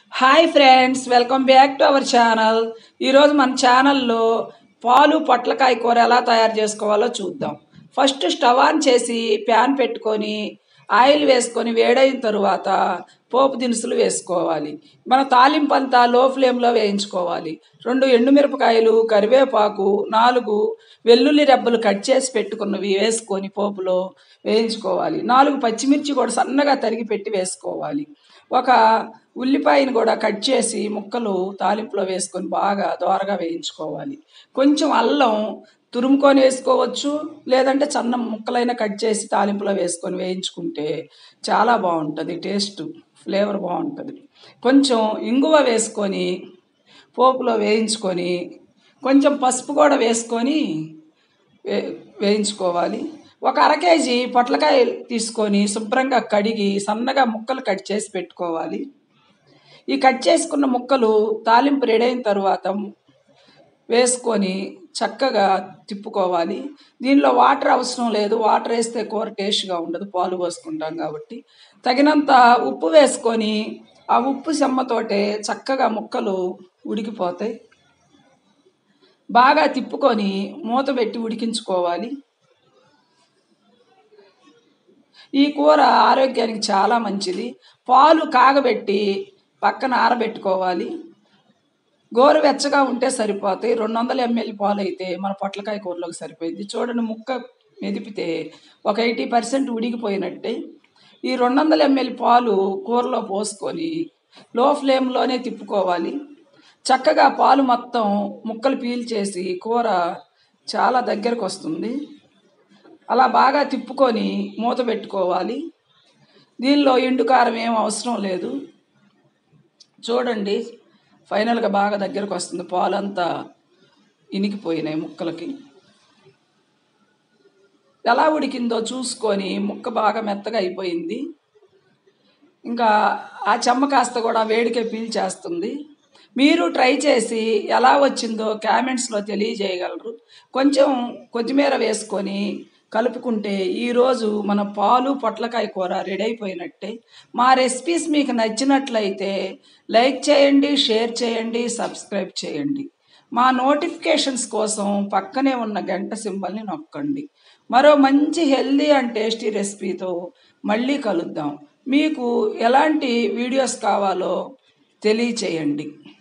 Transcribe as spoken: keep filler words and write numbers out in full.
Hi friends, welcome back to our channel. ఈరోజు మన ఛానల్లో పాలు పొట్లకాయ కూర ఎలా తయారు చేసుకోవాలో చూద్దాం. ఫస్ట్ స్టవ్ ఆన్ చేసి ప్యాన్ పెట్టుకొని ఆయిల్ వేసుకొని వేడైన తరువాత పోపు దినుసులు వేసుకోవాలి. మన తాలింపు అంతా లో ఫ్లేమ్లో వేయించుకోవాలి. రెండు ఎండుమిరపకాయలు, కరివేపాకు, నాలుగు వెల్లుల్లి రెబ్బలు కట్ చేసి పెట్టుకున్నవి వేసుకొని పోపులో వేయించుకోవాలి. నాలుగు పచ్చిమిర్చి కూడా సన్నగా తరిగి పెట్టి వేసుకోవాలి. ఒక ఉల్లిపాయను కూడా కట్ చేసి ముక్కలు తాలింపులో వేసుకొని బాగా దోరగా వేయించుకోవాలి. కొంచెం అల్లం తురుముకొని వేసుకోవచ్చు, లేదంటే సన్న ముక్కలైనా కట్ చేసి తాలింపులో వేసుకొని వేయించుకుంటే చాలా బాగుంటుంది. టేస్ట్ ఫ్లేవర్ బాగుంటుంది. కొంచెం ఇంగువ వేసుకొని పోపులో వేయించుకొని కొంచెం పసుపు కూడా వేసుకొని వే వేయించుకోవాలి. ఒక అర కేజీ పొట్లకాయ తీసుకొని శుభ్రంగా కడిగి సన్నగా ముక్కలు కట్ చేసి పెట్టుకోవాలి. ఈ కట్ చేసుకున్న ముక్కలు తాలింపు రెడీ అయిన తర్వాత వేసుకొని చక్కగా తిప్పుకోవాలి. దీనిలో వాటర్ అవసరం లేదు. వాటర్ వేస్తే కూర టేస్ట్గా ఉండదు, పాలు పోసుకుంటాం కాబట్టి. తగినంత ఉప్పు వేసుకొని ఆ ఉప్పు చెమ్మతోటే చక్కగా ముక్కలు ఉడికిపోతాయి. బాగా తిప్పుకొని మూత పెట్టి ఉడికించుకోవాలి. ఈ కూర ఆరోగ్యానికి చాలా మంచిది. పాలు కాగబెట్టి పక్కన ఆరబెట్టుకోవాలి. గోరువెచ్చగా ఉంటే సరిపోతాయి. రెండు వందల ఎంఎల్ పాలు అయితే మన పొట్లకాయ కూరలోకి సరిపోయింది. చూడండి, ముక్క మెదిపితే ఒక ఎయిటీ పర్సెంట్ ఉడికిపోయినట్టే. ఈ రెండు వందల ఎంఎల్ పాలు కూరలో పోసుకొని లో ఫ్లేమ్లోనే తిప్పుకోవాలి. చక్కగా పాలు మొత్తం ముక్కలు పీల్చేసి కూర చాలా దగ్గరకు వస్తుంది. అలా బాగా తిప్పుకొని మూత పెట్టుకోవాలి. దీనిలో ఎండుకారం ఏం అవసరం లేదు. చూడండి, ఫైనల్గా బాగా దగ్గరకు వస్తుంది. పాలంతా ఇనికిపోయినాయి ముక్కలకి. ఎలా ఉడికిందో చూసుకొని ముక్క బాగా మెత్తగా అయిపోయింది. ఇంకా ఆ చెమ్మ కాస్త కూడా వేడికే పీల్చేస్తుంది. మీరు ట్రై చేసి ఎలా వచ్చిందో కామెంట్స్లో తెలియజేయగలరు. కొంచెం కొత్తిమీర వేసుకొని కలుపుకుంటే ఈరోజు మన పాలు పొట్లకాయ కూర రెడీ అయిపోయినట్టే. మా రెసిపీస్ మీకు నచ్చినట్లయితే లైక్ చేయండి, షేర్ చేయండి, సబ్స్క్రైబ్ చేయండి. మా నోటిఫికేషన్స్ కోసం పక్కనే ఉన్న గంట సింబల్ని నొక్కండి. మరో మంచి హెల్దీ అండ్ టేస్టీ రెసిపీతో మళ్ళీ కలుద్దాం. మీకు ఎలాంటి వీడియోస్ కావాలో తెలియచేయండి.